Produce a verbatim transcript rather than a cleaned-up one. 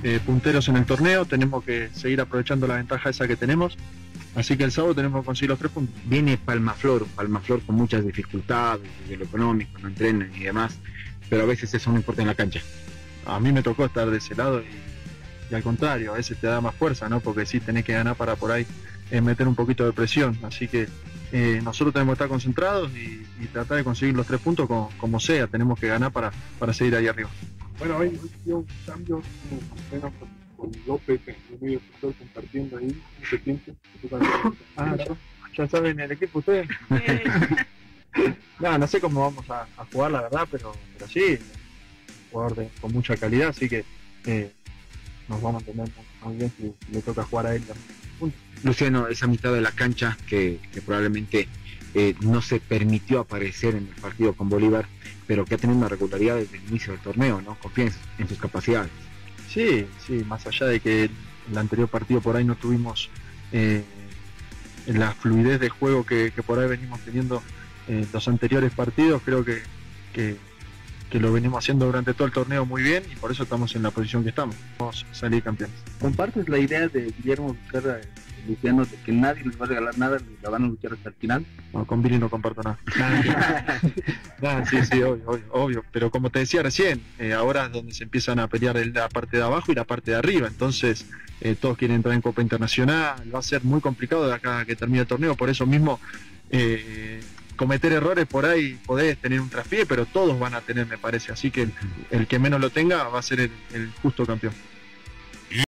eh, punteros en el torneo, tenemos que seguir aprovechando la ventaja esa que tenemos, así que el sábado tenemos que conseguir los tres puntos. Viene Palmaflor, un Palmaflor con muchas dificultades, desde lo económico, no entrenan y demás, pero a veces eso no importa en la cancha. A mí me tocó estar de ese lado y, y al contrario, a veces te da más fuerza, ¿no? Porque sí tenés que ganar para por ahí eh, meter un poquito de presión, así que eh, nosotros tenemos que estar concentrados y, y tratar de conseguir los tres puntos como, como sea, tenemos que ganar para, para seguir ahí arriba. Bueno, hoy dio un cambio con, con López en el medio sector compartiendo ahí, ¿no se siente? Ah, ya, ya saben el equipo ustedes. No, no sé cómo vamos a, a jugar la verdad, pero, pero sí, jugador de, con mucha calidad, así que eh, nos vamos a entender muy bien si, si le toca jugar a él también. Luciano, esa mitad de la cancha que, que probablemente eh, no se permitió aparecer en el partido con Bolívar, pero que ha tenido una regularidad desde el inicio del torneo, ¿no? Confía en sus capacidades. Sí, sí, más allá de que el anterior partido por ahí no tuvimos eh, la fluidez de juego que, que por ahí venimos teniendo en los anteriores partidos, creo que, que, que lo venimos haciendo durante todo el torneo muy bien y por eso estamos en la posición que estamos. Vamos a salir campeones. ¿Compartes la idea de Guillermo Vizcarra, Luciano, de que nadie les va a regalar nada, la van a luchar hasta el final? No, con Billy no comparto nada. Nah, sí, sí, obvio, obvio, obvio. Pero como te decía recién, eh, ahora es donde se empiezan a pelear la parte de abajo y la parte de arriba. Entonces, eh, todos quieren entrar en Copa Internacional. Va a ser muy complicado de acá a que termine el torneo. Por eso mismo, eh, cometer errores por ahí, podés tener un traspié, pero todos van a tener, me parece. Así que el, el que menos lo tenga va a ser el, el justo campeón.